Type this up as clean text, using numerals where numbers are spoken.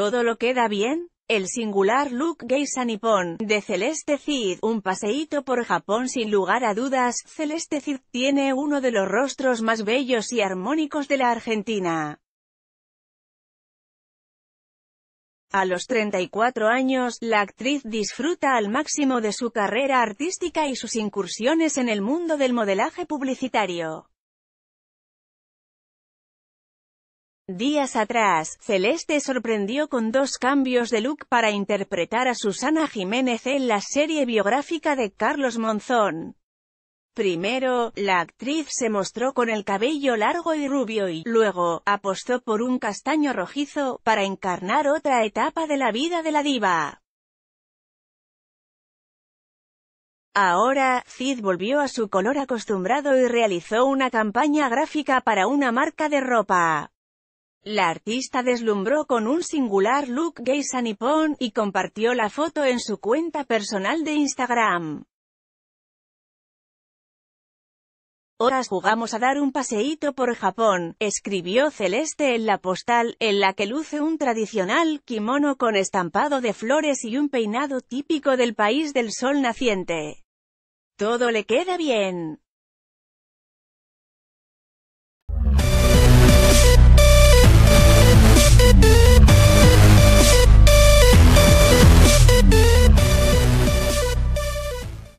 ¿Todo lo queda bien? El singular look geisha nipón de Celeste Cid, un paseíto por Japón. Sin lugar a dudas, Celeste Cid tiene uno de los rostros más bellos y armónicos de la Argentina. A los 34 años, la actriz disfruta al máximo de su carrera artística y sus incursiones en el mundo del modelaje publicitario. Días atrás, Celeste sorprendió con dos cambios de look para interpretar a Susana Jiménez en la serie biográfica de Carlos Monzón. Primero, la actriz se mostró con el cabello largo y rubio y, luego, apostó por un castaño rojizo, para encarnar otra etapa de la vida de la diva. Ahora, Cid volvió a su color acostumbrado y realizó una campaña gráfica para una marca de ropa. La artista deslumbró con un singular look geisha nipón, y compartió la foto en su cuenta personal de Instagram. Ahora jugamos a dar un paseíto por Japón, escribió Celeste en la postal, en la que luce un tradicional kimono con estampado de flores y un peinado típico del país del sol naciente. Todo le queda bien.